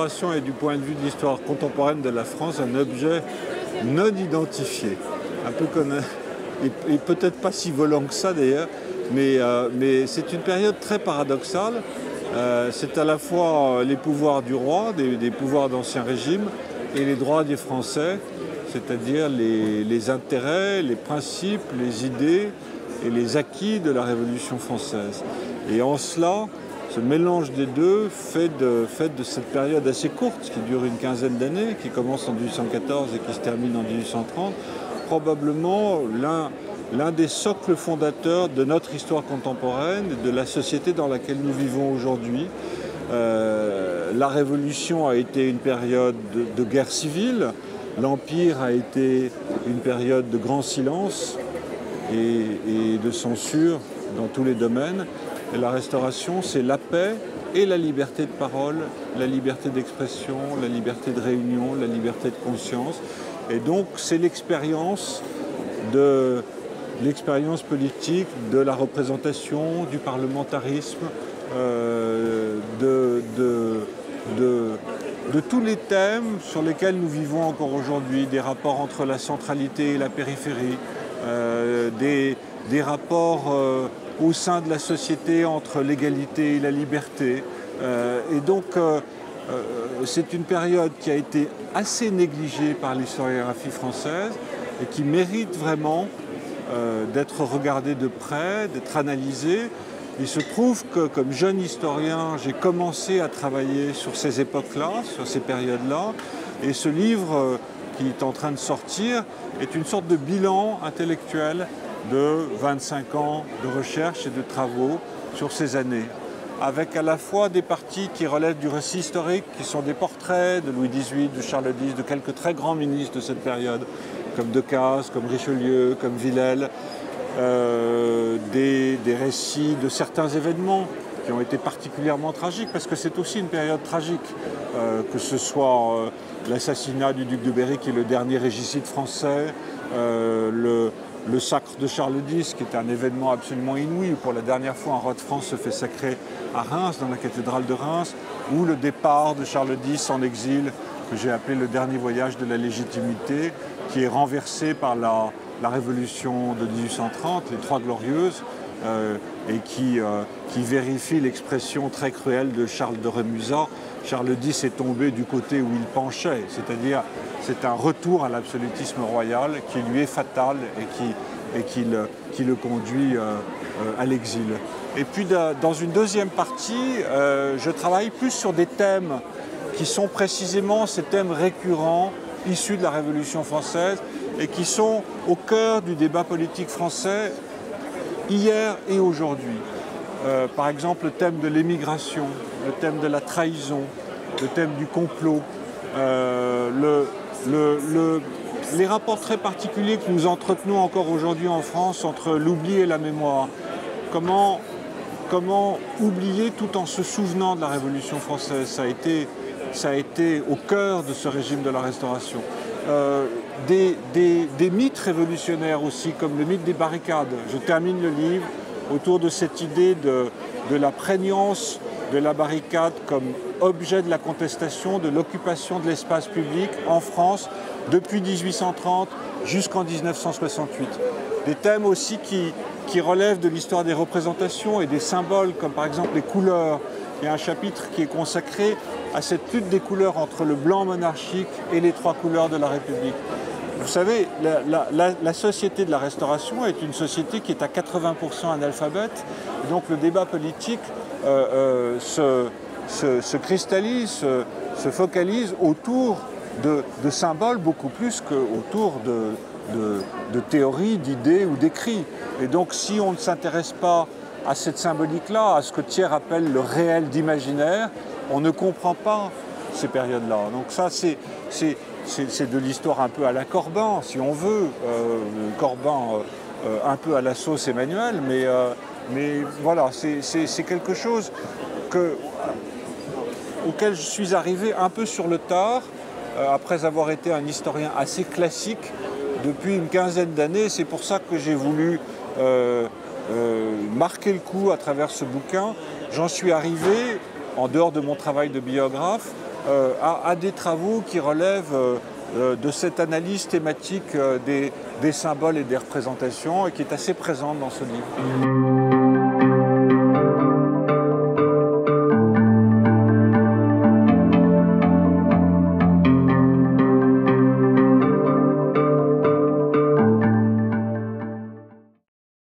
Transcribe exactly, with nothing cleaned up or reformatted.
Restauration est, du point de vue de l'histoire contemporaine de la France, un objet non identifié. Un peu comme un, et, et peut-être pas si volant que ça d'ailleurs, mais, euh, mais c'est une période très paradoxale. Euh, c'est à la fois les pouvoirs du roi, des, des pouvoirs d'Ancien Régime, et les droits des Français, c'est-à-dire les, les intérêts, les principes, les idées et les acquis de la Révolution française. Et en cela, ce mélange des deux fait de, fait de cette période assez courte, qui dure une quinzaine d'années, qui commence en mille huit cent quatorze et qui se termine en mille huit cent trente, probablement l'un l'un des socles fondateurs de notre histoire contemporaine et de la société dans laquelle nous vivons aujourd'hui. Euh, la Révolution a été une période de, de guerre civile, l'Empire a été une période de grand silence et, et de censure dans tous les domaines. Et la Restauration, c'est la paix et la liberté de parole, la liberté d'expression, la liberté de réunion, la liberté de conscience. Et donc, c'est l'expérience de l'expérience politique, de la représentation, du parlementarisme, euh, de, de, de, de tous les thèmes sur lesquels nous vivons encore aujourd'hui, des rapports entre la centralité et la périphérie, euh, des, des rapports euh, au sein de la société entre l'égalité et la liberté. Euh, et donc, euh, euh, c'est une période qui a été assez négligée par l'historiographie française et qui mérite vraiment Euh, d'être regardé de près, d'être analysé. Il se trouve que, comme jeune historien, j'ai commencé à travailler sur ces époques-là, sur ces périodes-là, et ce livre euh, qui est en train de sortir est une sorte de bilan intellectuel de vingt-cinq ans de recherche et de travaux sur ces années, avec à la fois des parties qui relèvent du récit historique, qui sont des portraits de Louis dix-huit, de Charles dix, de quelques très grands ministres de cette période, comme Decazes, comme Richelieu, comme Villèle, euh, des, des récits de certains événements qui ont été particulièrement tragiques, parce que c'est aussi une période tragique, euh, que ce soit euh, l'assassinat du duc de Berry, qui est le dernier régicide français, euh, le, le sacre de Charles dix, qui est un événement absolument inouï, où pour la dernière fois un roi de France se fait sacrer à Reims, dans la cathédrale de Reims, ou le départ de Charles dix en exil, que j'ai appelé le dernier voyage de la légitimité, qui est renversé par la, la Révolution de mille huit cent trente, les Trois Glorieuses, euh, et qui, euh, qui vérifie l'expression très cruelle de Charles de Rémusat. Charles dix est tombé du côté où il penchait, c'est-à-dire c'est un retour à l'absolutisme royal qui lui est fatal et qui, et qui, le, qui le conduit euh, euh, à l'exil. Et puis de, dans une deuxième partie, euh, je travaille plus sur des thèmes qui sont précisément ces thèmes récurrents issus de la Révolution française et qui sont au cœur du débat politique français hier et aujourd'hui. Euh, par exemple, le thème de l'émigration, le thème de la trahison, le thème du complot, euh, le, le, le, les rapports très particuliers que nous entretenons encore aujourd'hui en France entre l'oubli et la mémoire. Comment, comment oublier tout en se souvenant de la Révolution française? Ça a été Ça a été au cœur de ce régime de la Restauration. Euh, des, des, des mythes révolutionnaires aussi, comme le mythe des barricades. Je termine le livre autour de cette idée de, de la prégnance de la barricade comme objet de la contestation, de l'occupation de l'espace public en France depuis mille huit cent trente jusqu'en mille neuf cent soixante-huit. Des thèmes aussi qui, qui relèvent de l'histoire des représentations et des symboles, comme par exemple les couleurs. Il y a un chapitre qui est consacré à cette lutte des couleurs entre le blanc monarchique et les trois couleurs de la République. Vous savez, la, la, la, la société de la Restauration est une société qui est à quatre-vingts pour cent analphabète. Donc le débat politique euh, euh, se, se, se cristallise, se, se focalise autour de, de symboles beaucoup plus qu'autour de, de, de théories, d'idées ou d'écrits. Et donc si on ne s'intéresse pas à cette symbolique-là, à ce que Thiers appelle le réel d'imaginaire, on ne comprend pas ces périodes-là. Donc ça, c'est, c'est, c'est, c'est de l'histoire un peu à la Corbin, si on veut, euh, Corbin euh, un peu à la sauce Emmanuel, mais, euh, mais voilà, c'est, c'est, c'est quelque chose que, auquel je suis arrivé un peu sur le tard, euh, après avoir été un historien assez classique depuis une quinzaine d'années. C'est pour ça que j'ai voulu euh, euh, marquer le coup à travers ce bouquin. J'en suis arrivé, en dehors de mon travail de biographe, euh, à, à des travaux qui relèvent euh, euh, de cette analyse thématique euh, des, des symboles et des représentations et qui est assez présente dans ce livre.